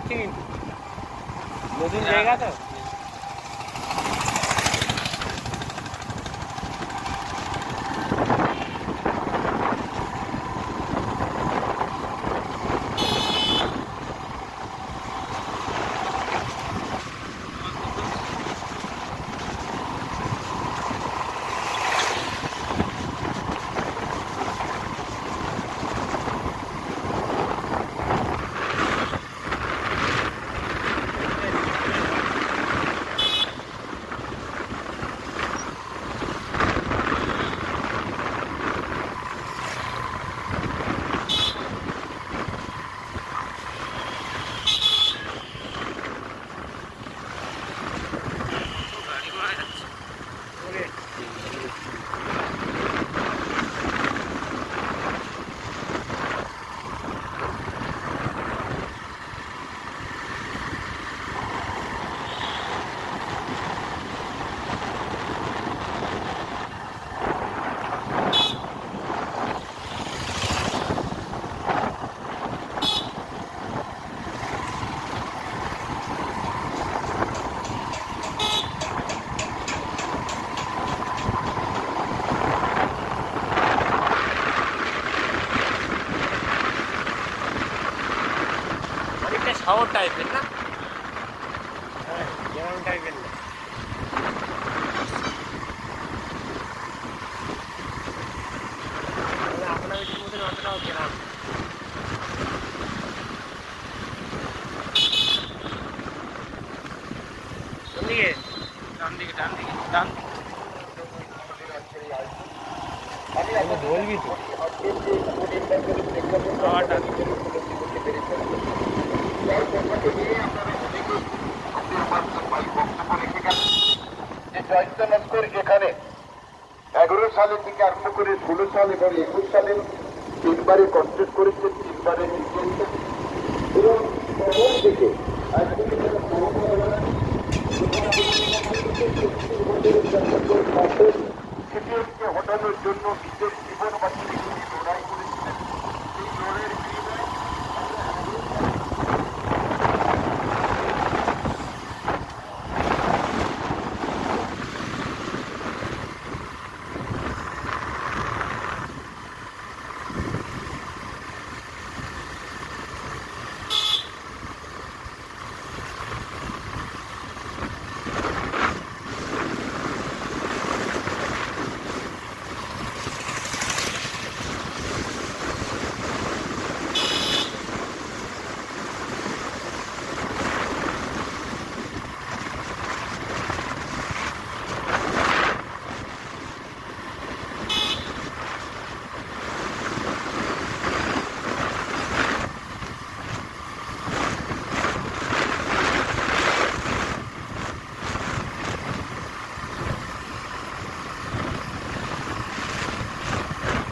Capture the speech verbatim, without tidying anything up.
হচ্ছে কিন্তু নতুন জায়গা তো। শহর টাইপের না, হ্যাঁ গ্রাম টাইপের না। আপনার ওইটির মধ্যে অতটাও গ্রাম। কোন দিকে? ডান দিকে, ডান দিকে, ডান দিকে বলবি তো ডান দিকে। এখানে এগারো সালের থেকে আরম্ভ করে ষোলো সাল এবং একুশ সালে তিনবারে কন্টেস্ট করেছেন, তিনবারে জিতেছেন এবং তখন থেকে সিপিএমকে হটানোর জন্য নিজের জীবন বাঁচিয়ে লড়াই করেছেন।